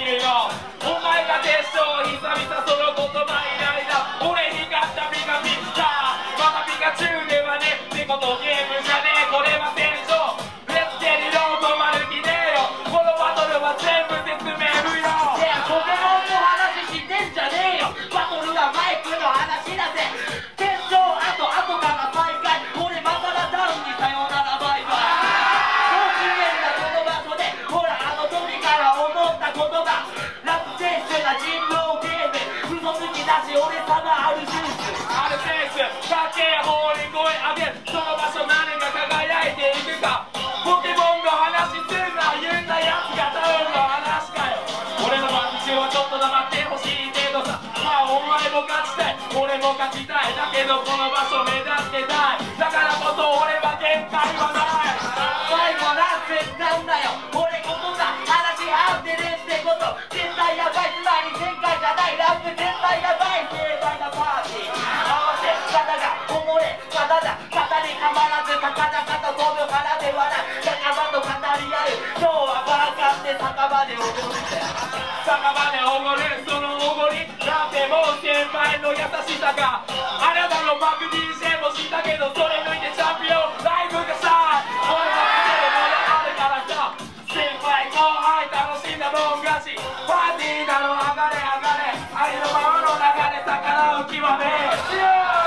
るよ。お前が決勝久々その言葉以来だ。俺に勝ったピカピカまたピカチュウではねってことゲームじゃねえこれは戦争。レッツゲリロー止まる気ねえよ。このバトルは全部説明不要。 いやポケモンの話してんじゃねえよ。バトルはマイクの話だぜ。決勝あとから再開。俺またがダウンにさよならバイバイ。そう綺麗なこの場所でほらあの時から思ったことがラップ選手が人狼ゲーム嘘つきだし俺様あるジュースあるセンスかっけえ方に声上げる。その場所何が輝いていくか。ポケモンの話すんな言うんなやつがダウンの話かよ。俺の番中はちょっと黙ってほしい程度さ。まあお前も勝ちたい俺も勝ちたい。だけどこの場所目立ってたい。だからこそ俺は限界はない。 最後なんてなんだよ俺こそが話合ってるってこと。絶対やばいつまり前回じゃないラップ絶対やばい盛大なパーティー合わせ方がこぼれ方だ肩にたまらず高々と飛ぶ腹で笑う仲間と語り合う。今日はバーカンで酒場で踊るぜ。 酒場でおごるそのおごりなんてもう先輩の優しさか。あなたのバック DJ もしたけどそれ抜いてチャンピオンライブがしたい。俺の見てるものあるからさ。先輩後輩楽しんだもん勝ち。パーティーだろ上がれ上がれありのままの流れ魚を極めしよう。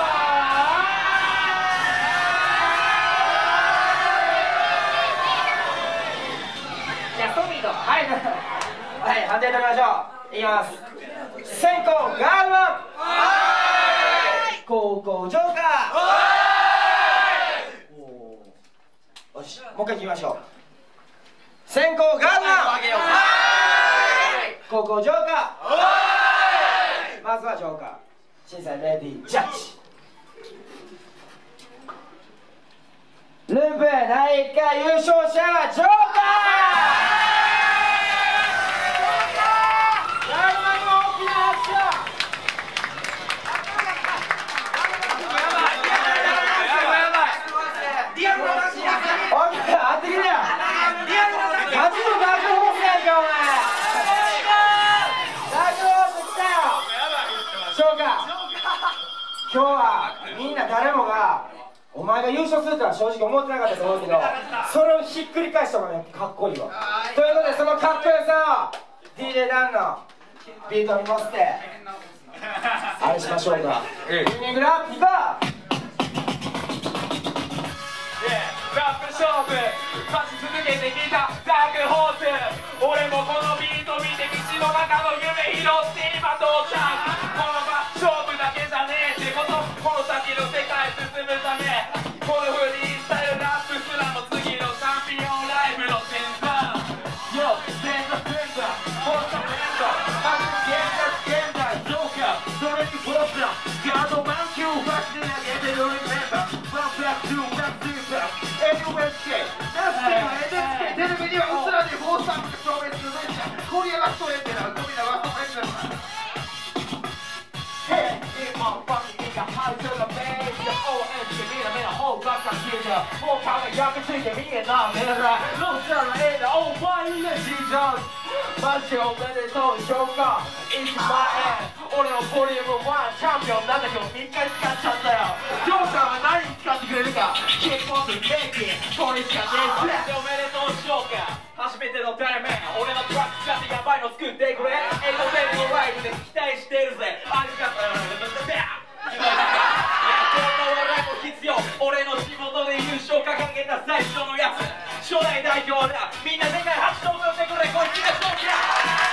じゃあトミーとはいはい判定取りましょう。いきます。先攻ガールマン後攻ジョーカー。よしもう一回いきましょう。先攻ガールマン後攻ジョーカー。まずはジョーカー審査レディージャッジ。ループ第1回優勝者はジョーカー。今日はみんな誰もがお前が優勝するとは正直思ってなかったと思うけどそれをひっくり返したのがやっぱかっこいいわ。ということでそのかっこよさを DJ ダンのビートに乗せてあれしましょうか。ユニグラピカラップ勝負待ち続けてきたダークホース。俺もこのビート見て道の中の夢拾って今到着。この場勝負だけじゃねえってこと。この先の世界進むためこのフリースタイルラップすらも次のチャンピオンライブの先端。よっ前座前座ホットメンバー現代ジョーカーそれにプロプラガードマン級ファッション上げてるリメンバーワンプラス2ワンツープラスNSK テレビにはうつらにフォーサムで証明するメンチャーコリアラストエンペラー富永ワットメンチャー。Hey,今ファンキーがハイトがベースで OMG みんな目の方ばっか消えてもう輝きついて見えなめらロスターの絵だオーバーイレジーザーマジおめでとうジョーカー It's my end 俺のボリューム1チャンピオンなんだけど3日使っちゃったよ。ジョーカーは何に使ってくれるかキックオフベッキーこれしかねえ。おめでとうジョーカー初めての対面俺のトラック使ってやばいの作ってくれ。エイトセルのライブで期待してるぜ。ありがとうこんな笑いも必要。俺の地元で優勝掲げた最初のやつ初代代表だ。みんな世界初登場してくれ。こいつが勝利だ。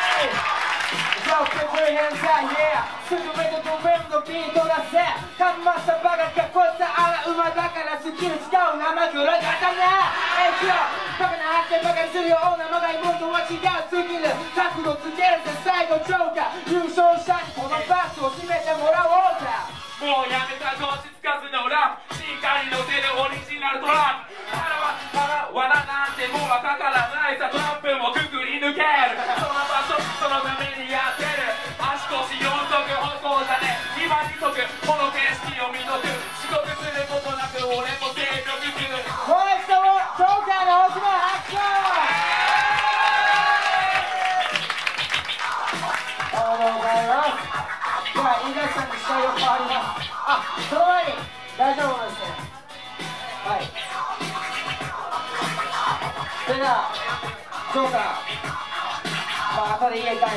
すぐ目とドベルのビートだぜ。かんましたバカかこいつあら馬だからスキル使う生黒い刀エイキョバカな発見バカにするようなまが妹は違うスキル角度つけるぜ最後ジョーカー優勝したにこのバスを締めてもらおうか。 もうやめた同時つかずのラップしっかり乗せるオリジナルトラップ。罠なんてもうはかからないさ。トラップもくぐり抜けるその場所そのためにやってる。足腰4足歩行じゃね2番2足この景色を見とく遅刻することなく俺も精力する。 もう一度ジョーカーの大きな拍手。 ございます。では飯崎さんに司会を変わります。その前に大丈夫なんですね。はい。それではジョーさん、後で家帰って、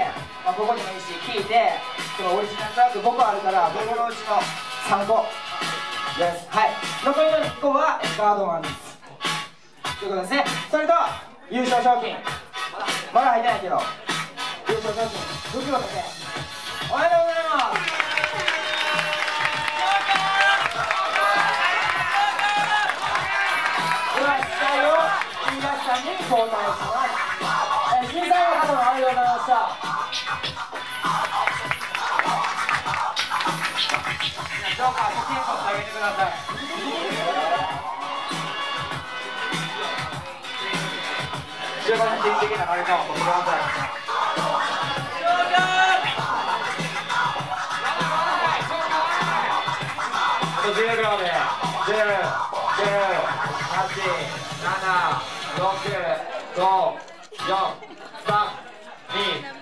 ここにもいいし聞いて、そのオリジナルトラック5個あるから5個のうちの3個です。はい。残りの1個はガードマンです。ということですね。それと優勝賞金まだ入ってないけど、優勝賞金袋だけおめでとうございます。では司会を飯崎さんに交代します。審査員の方もありがとうございました。 ジョーカー、テンポ下げてください。終盤に定期的なノリ感を取ってください。あと10秒で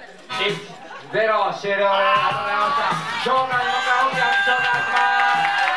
10、9、8、7、6、5、4、3、2、1、0終了です。ありがとうございました。ジョーカーにもう一回大きな拍手をお願いします。